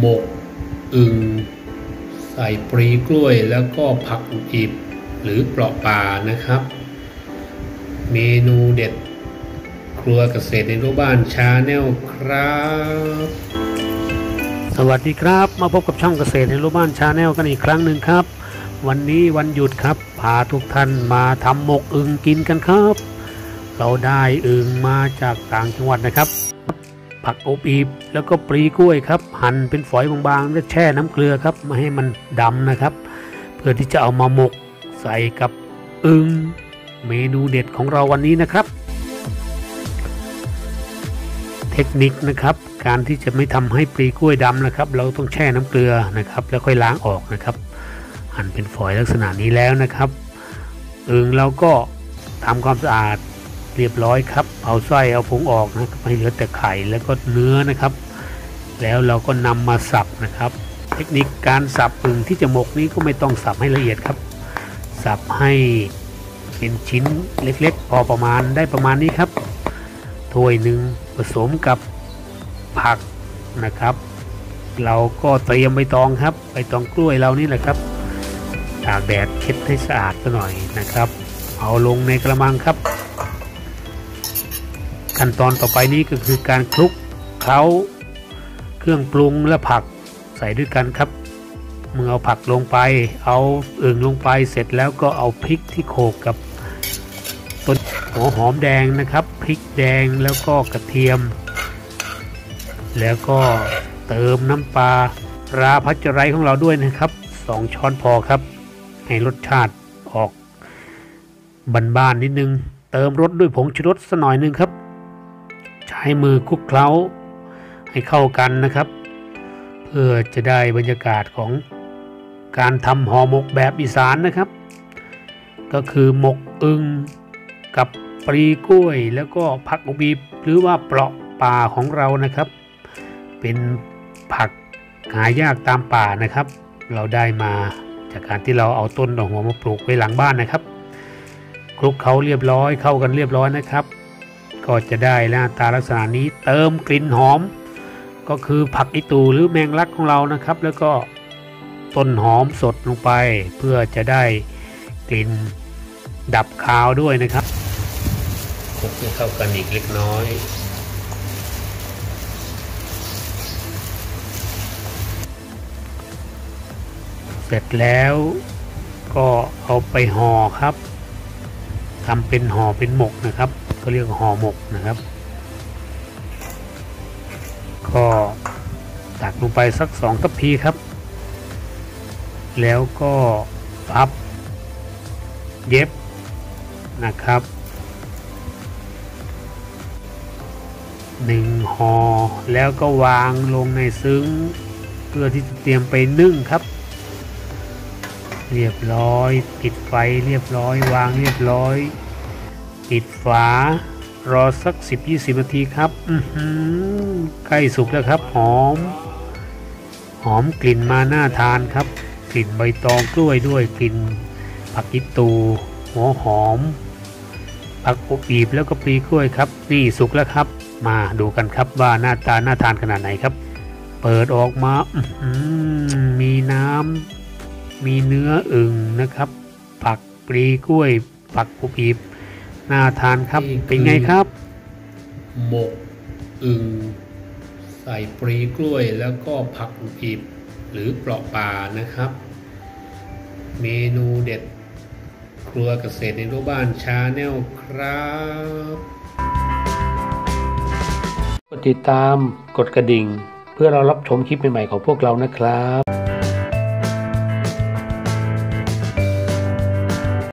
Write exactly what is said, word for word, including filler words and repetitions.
หมกอึ่งใส่ปลีกล้วยแล้วก็ผักอุอีบหรือเปราะป่านะครับเมนูเด็ดครัวเกษตรในรั้วบ้านชาแนลครับสวัสดีครับมาพบกับช่องเกษตรในรั้วบ้านชาแนลกันอีกครั้งหนึ่งครับวันนี้วันหยุดครับพาทุกท่านมาทำหมกอึ่งกินกันครับเราได้อึ่งมาจากต่างจังหวัดนะครับผักอบอีบแล้วก็ปลีกล้วยครับหั่นเป็นฝอยบางๆแล้วแช่น้ำเกลือครับไม่ให้มันดำนะครับเพื่อที่จะเอามาหมกใส่กับอึ่งเมนูเด็ดของเราวันนี้นะครับเทคนิคนะครับการที่จะไม่ทำให้ปลีกล้วยดำนะครับเราต้องแช่น้ำเกลือนะครับแล้วค่อยล้างออกนะครับหั่นเป็นฝอยลักษณะนี้แล้วนะครับอึ่งเราก็ทำความสะอาดเรียบร้อยครับเอาไส้เอาผงออกนะครับให้เหลือแต่ไข่แล้วก็เนื้อนะครับแล้วเราก็นำมาสับนะครับเทคนิคการสับอึ่งที่จะหมกนี้ก็ไม่ต้องสับให้ละเอียดครับสับให้เป็นชิ้นเล็กๆพอประมาณได้ประมาณนี้ครับถ้วยหนึ่งผสมกับผักนะครับเราก็เตรียมใบตองครับใบตองกล้วยเรานี่แหละครับตากแดดเช็ดให้สะอาดหน่อยนะครับเอาลงในกระมังครับขั้นตอนต่อไปนี้ก็คือการคลุกเคล้าเครื่องปรุงและผักใส่ด้วยกันครับเมื่อเอาผักลงไปเอาอึ่งลงไปเสร็จแล้วก็เอาพริกที่โขลกกับต้นหัวหอมแดงนะครับพริกแดงแล้วก็กระเทียมแล้วก็เติมน้ำปลาราพัชไรของเราด้วยนะครับสองช้อนพอครับให้รสชาติออกบ้านๆนิดนึงเติมรสด้วยผงชูรสสักหน่อยนึงครับใช้มือคลุกเคล้าให้เข้ากันนะครับเพื่อจะได้บรรยากาศของการทำห่อหมกแบบอีสานนะครับก็คือหมกอึ่งกับปลีกล้วยแล้วก็ผักอบอีบหรือว่าเปราะป่าของเรานะครับเป็นผักหายากตามป่านะครับเราได้มาจากการที่เราเอาต้นดอกหัวมาปลูกไว้หลังบ้านนะครับคลุกเขาเรียบร้อยเข้ากันเรียบร้อยนะครับก็จะได้หน้าตาลักษณะนี้เติมกลิ่นหอมก็คือผักอีตูหรือแมงลักของเรานะครับแล้วก็ต้นหอมสดลงไปเพื่อจะได้กลิ่นดับคาวด้วยนะครับคลุกให้เข้ากันอีกเล็กน้อยเสร็จแล้วก็เอาไปห่อครับทำเป็นห่อเป็นหมกนะครับก็เรียกห่อหมกนะครับก็ตักลงไปสักสองทัพพีครับแล้วก็พับเย็บนะครับหนึ่งห่อแล้วก็วางลงในซึ้งเพื่อที่จะเตรียมไปนึ่งครับเรียบร้อยปิดไฟเรียบร้อยวางเรียบร้อยปิดฝารอสัก สิบถึงยี่สิบ นาทีครับอื้อหือใกล้สุกแล้วครับหอมหอมกลิ่นมาน่าทานครับกลิ่นใบตองกล้วยด้วยกลิ่นผักอีตูหัวหอมผักอบอีบแล้วก็ปลีกล้วยครับนี่สุกแล้วครับมาดูกันครับว่าหน้าตาน่าทานขนาดไหนครับเปิดออกมาอื้อหือมีน้ำมีเนื้ออึ่งนะครับผักปลีกล้วยผักอบอีบน่าทานครับเป็นไงครับหมกอึ่งใส่ปลีกล้วยแล้วก็ผักอบอีบหรือเปราะป่านะครับเมนูเด็ดครัวเกษตรในรั้วบ้านชาแนลครับกดติดตามกดกระดิ่งเพื่อเรารับชมคลิปใหม่ๆของพวกเรานะครับ